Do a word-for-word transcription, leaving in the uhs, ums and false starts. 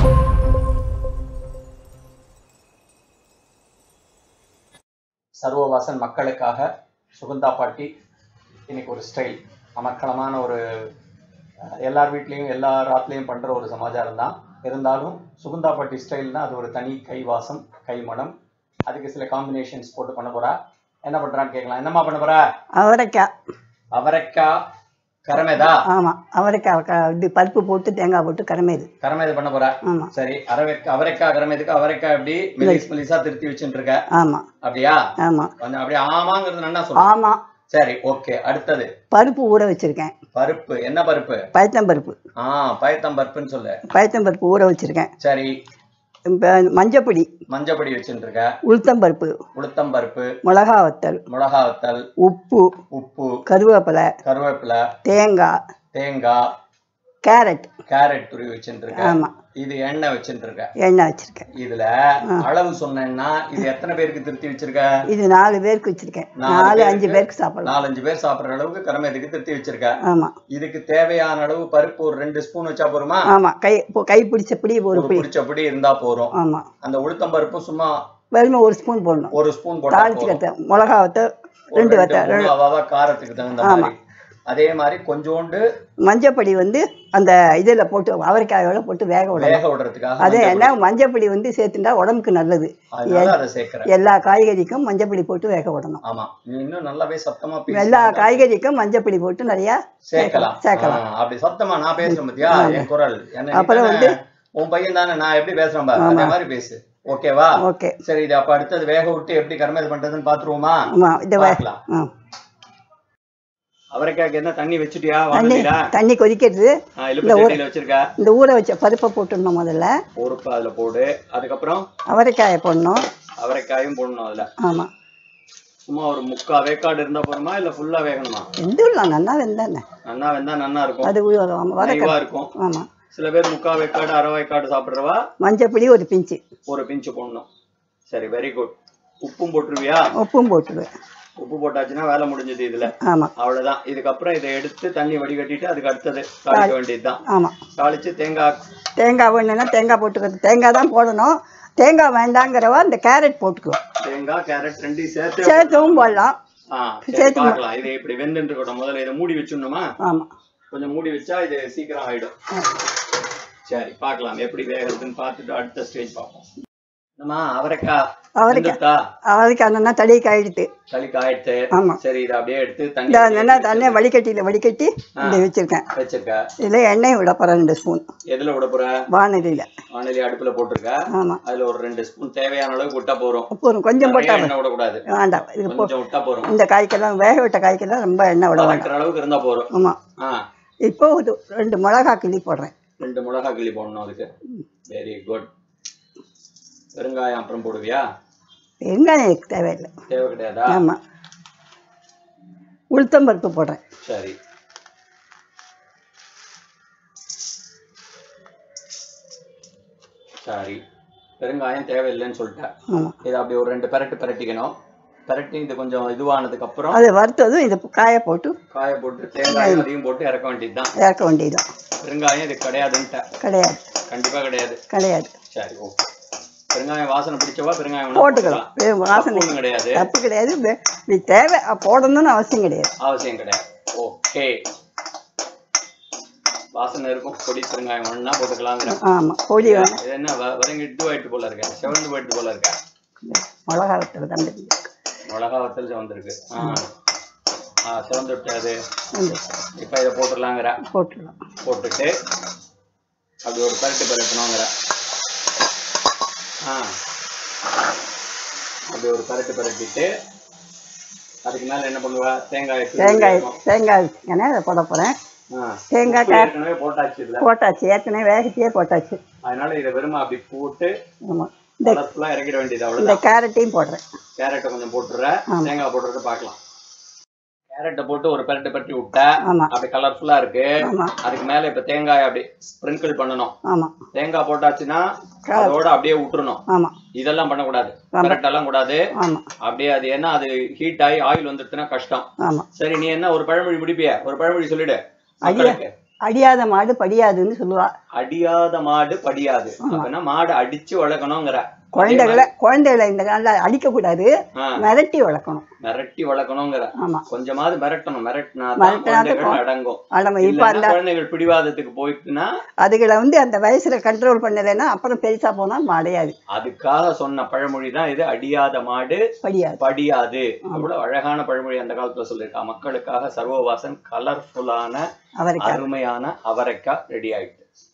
சர்வவாசன் மக்களுக்காக சுகந்தா பாட்டி இன்னைக்கு ஒரு ஸ்டைல் அமக்களமான ஒரு எல்லார் வீட்லேயும் எல்லா ராத்லேயும் பண்ணுற ஒரு சமாச்சாரம் தான். இருந்தாலும் சுகந்தா பாட்டி ஸ்டைல்னா அது ஒரு தனி கை வாசம் கை மனம். அதுக்கு சில காம்பினேஷன்ஸ் போட்டு பண்ண போறா. என்ன பண்றான்னு கேட்கலாம். என்னம்மா பண்ண போறா? அவரைக்காய். அவரைக்காய் கரமேதா? ஆமா, அவரைக்காய் இது பருப்பு போட்டு தேங்காய் போட்டு கரமேது கரமேது பண்ண போறா. ஆமா சரி. அவரைக்காய் அவரைக்காய் கரமேதுக்கு அவரைக்காய் எப்படி மெலிஸ் மெலிசா திருத்தி வச்சுட்டு இருக்க? ஆமா. அப்படியா? ஆமா. கொஞ்சம் அப்படியே ஆமாங்கிறது நல்லா சொல்லு. ஆமா. சரி, ஓகே. அடுத்தது பருப்பு ஊற வச்சிருக்கேன். பருப்பு என்ன பருப்பு? பயத்தம் பருப்பு. ஆ, பயத்தம் பருப்புன்னு சொல்லு. பயத்தம் பருப்பு ஊற வச்சிருக்கேன். சரி. மஞ்சப்பொடி மஞ்சப்பொடி வச்சுட்டு இருக்க. உளுத்தம் பருப்பு உளுத்தம் பருப்பு மிளகா வத்தல் மிளகா வத்தல் உப்பு உப்பு கருவேப்பிலை கருவேப்பிலை தேங்காய் தேங்காய் கேரட் கேரட் துருவி வச்சுட்டு இருக்க. ஆமா. இது எண்ணெய் வச்சுட்டு இருக்க. எண்ணெய் வச்சிருக்கேன். இதுல அளவு சொன்னேன்னா இது எத்தனை பேருக்கு திருத்தி வச்சிருக்க? இது நாலு பேருக்கு வச்சிருக்கேன். நாலு அஞ்சு பேருக்கு சாப்பிடலாம். நாலஞ்சு பேர் சாப்பிடுற அளவுக்கு கரமேதுக்கு திருத்தி வச்சிருக்க. ஆமா. இதுக்கு தேவையான அளவு பருப்பு ஒரு ரெண்டு ஸ்பூன் வச்சா போருமா? ஆமா. கை கை பிடிச்சபடி ஒரு பிடிச்சபடி இருந்தா போறோம். ஆமா. அந்த உளுத்தம் பருப்பு சும்மா வெறும் ஒரு ஸ்பூன் போடணும். ஒரு ஸ்பூன் போட்டா தாளிச்சுக்கத்த மிளகா வத்த ரெண்டு வத்த அவாவா காரத்துக்கு தகுந்த மாதிரி. அதே மாதிரி கொஞ்சோண்டு மஞ்சப்பொடி வந்து அந்த இதுல போட்டு அவரைக்காயோட போட்டு வேக விடணும். வேக விடுறதுக்காக. அதே என்ன மஞ்சப்பொடி வந்து சேர்த்துட்டா உடம்புக்கு நல்லது. எல்லா காய்கறிக்கும் மஞ்சப்பொடி போட்டு வேக விடணும். ஆமா. நீ இன்னும் நல்லாவே சத்தமா எல்லா காய்கறிக்கும் மஞ்சப்பொடி போட்டு நிறைய சேர்க்கலாம் சேர்க்கலாம். அப்படி சத்தமா நான் பேசுறேன் பத்தியா என் குரல். அப்புறம் வந்து உன் பையன் தானே, நான் எப்படி பேசுறேன் பாரு அதே மாதிரி பேசு. ஓகேவா? ஓகே. சரி. இது அப்ப அடுத்தது வேக விட்டு எப்படி கரமேது பண்றதுன்னு பாத்துருவோமா? பார்க்கலாம். அவரைக்காய்க்கு என்ன தண்ணி வச்சுட்டியா? தண்ணி கொதிக்கிறது. வச்சிருக்க. இந்த ஊற வச்ச பருப்பை போட்டுடணும். முதல்ல பருப்பு அதுல போடு. அதுக்கப்புறம் அவரைக்காயை போடணும். அவரைக்காயும் போடணும் அதுல. ஆமா. சும்மா ஒரு முக்கா வேக்காடு இருந்தா போதுமா இல்ல ஃபுல்லா வேகணுமா? எந்த நல்லா வெந்தானே. நல்லா வெந்தா நல்லா இருக்கும். அது வரைக்கா இருக்கும். ஆமா. சில பேர் முக்கா வேக்காடு அரை வேக்காடு சாப்பிடுறவா மஞ்சப்பொடி ஒரு பிஞ்சு ஒரு பிஞ்சு போடணும். சரி, வெரி குட். உப்பும் போட்டுருவியா? உப்பும் போட்டுருவேன். உப்பு போட்டாச்சுன்னா வேலை முடிஞ்சது இதுல. ஆமா. அவ்வளவுதான். இதுக்கப்புறம் இதை எடுத்து தண்ணி வடிகட்டிட்டு அதுக்கு அடுத்தது தாளிக்க வேண்டியதுதான். ஆமா. தாளிச்சு தேங்காய் தேங்காய் வேணும்னா தேங்காய் போட்டுக்கிறது. தேங்காய் தான் போடணும். தேங்காய் வேண்டாங்கிறவா இந்த கேரட் போட்டுக்குவோம். தேங்காய் கேரட் ரெண்டையும் சேர்த்து சேர்த்தும் போடலாம். சேர்த்து பார்க்கலாம். இதை இப்படி வெந்துட்டு இருக்கட்டும். முதல்ல இதை மூடி வச்சுடணுமா? ஆமா. கொஞ்சம் மூடி வச்சா இது சீக்கிரம் ஆயிடும். சரி, பார்க்கலாம் எப்படி வேகிறதுன்னு பார்த்துட்டு அடுத்த ஸ்டேஜ் பார்ப்போம். அவரைக்காய் அவரைக்காய் அவரைக்காய் தளி காயிடுத்து. தளி காயிடுத்து. ஆமா. சரி, இதை அப்படியே எடுத்து தண்ணி தண்ணியை வடிகட்டியில வடிகட்டி இதை வச்சிருக்கேன். வச்சிருக்கேன். இதுல எண்ணெய் விட போறேன். ரெண்டு ஸ்பூன். எதுல விட போற? வானலியில. வானலி அடுப்புல போட்டிருக்க. ஆமா. அதுல ஒரு ரெண்டு ஸ்பூன் தேவையான அளவுக்கு விட்டா போறோம். போறோம். கொஞ்சம் போட்டா எண்ணெய் விடக்கூடாது. வேண்டாம். இது கொஞ்சம் விட்டா போறோம். இந்த காய்க்கெல்லாம் வேக விட்ட காய்க்கெல்லாம் ரொம்ப எண்ணெய் விட வேண்டாம். அளவுக்கு இருந்தா போறோம். ஆமா. இப்போ ஒரு ரெண்டு மிளகா கிள்ளி போடுறேன். ரெண்டு மிளகா கிள்ளி போடணும் அதுக்கு. Very good. பெருங்காயம் அப்புறம் போடுவியா? பெருங்காயம் தேவையில்லை. தேவை கிடையாதா? ஆமா. உளுத்தம் பருப்பு போடுறேன். சரி. சரி, பெருங்காயம் தேவையில்லைன்னு சொல்லிட்டேன். இதை அப்படி ஒரு ரெண்டு பெரட்டு பெரட்டிக்கணும். பெரட்டி இது கொஞ்சம் இதுவானதுக்கு அப்புறம் அது வறுத்ததும் இது காய போட்டு காய போட்டு தேங்காய் அதையும் போட்டு இறக்க வேண்டியதுதான். இறக்க வேண்டியதுதான். பெருங்காயம் இது கிடையாதுன்ட்ட. கிடையாது. கண்டிப்பா கிடையாது. கிடையாது. சரி, ஓகே. பெருங்காயம் வாசனை பிடிச்சவா பெருங்காயம் போட்டுக்கலாம். வாசனை கிடையாது. தப்பு கிடையாது. நீ தேவை போடணும்னு அவசியம் கிடையாது. அவசியம் கிடையாது. ஓகே. வாசனை இருக்கும். பொடி பெருங்காயம் ஒண்ணா போட்டுக்கலாங்கிற. ஆமா, பொடி வேணும். இது என்ன வதங்கிட்டு போயிட்டு போல இருக்க, செவந்து போயிட்டு போல இருக்க. மிளகா வத்தல் தான் மிளகா வத்தல் செவந்திருக்கு. ஆ, செவந்து விட்டாது. இப்ப இதை போட்டுடலாங்கிற. போட்டுடலாம். போட்டுட்டு அப்படி ஒரு பரட்டு பரட்டணுங்கிற. ஆ, அப்படி ஒரு பரட்டு பரட்டிட்டு அதுக்கு மேல என்ன பண்ணுவா? தேங்காய் தேங்காய் தேங்காய் அதை போட போறேன். தேங்காய் ஏற்கனவே போட்டாச்சு. இதுல போட்டாச்சு. ஏற்கனவே வேகத்தையே போட்டாச்சு. அதனால இதை வெறுமா அப்படி போட்டு ஆமா இறக்கிட வேண்டியது. அவ்வளவு. இந்த கேரட்டையும் போடுறேன். கேரட்டை கொஞ்சம் போட்டுற. தேங்காய் போடுறது பார்க்கலாம். கேரட்டை போட்டு ஒரு பரட்டு பரட்டி விட்ட. அப்படி கலர்ஃபுல்லா இருக்கு. அதுக்கு மேல இப்ப தேங்காய் அப்படி ஸ்ப்ரிங்கிள் பண்ணணும். தேங்காய் போட்டாச்சுன்னா அதோட அப்படியே விட்டுறணும். இதெல்லாம் பண்ணக்கூடாது. கரெக்டெல்லாம் கூடாது. அப்படியே அது என்ன அது ஹீட் ஆகி ஆயில் வந்துட்டுனா கஷ்டம். சரி, நீ என்ன ஒரு பழமொழி பிடிப்பிய? ஒரு பழமொழி சொல்லிடு. அடியாத மாடு படியாதுன்னு சொல்லுவா. அடியாத மாடு படியாது அப்படின்னா மாடு அடிச்சு வளர்க்கணுங்கிற. குழந்தைகளை குழந்தைகளை இந்த காலில் அடிக்க கூடாது, மிரட்டி வளர்க்கணும். மிரட்டி வளர்க்கணுங்கிற. ஆமா, கொஞ்சமாவது மிரட்டணும். மிரட்டினா குழந்தைகள் அடங்கும். இப்ப அந்த குழந்தைகள் பிடிவாதத்துக்கு போயிட்டுன்னா அதுகளை வந்து அந்த வயசுல கண்ட்ரோல் பண்ணலைன்னா அப்புறம் பெருசா போனா மாடையாது. அதுக்காக சொன்ன பழமொழி தான் இது, அடியாத மாடு படியாது படியாது. அவ்வளவு அழகான பழமொழி அந்த காலத்துல சொல்லியிருக்கா. மக்களுக்காக சர்வவாசன் கலர்ஃபுல்லான அருமையான அவரைக்காய் ரெடி ஆயிட்டு.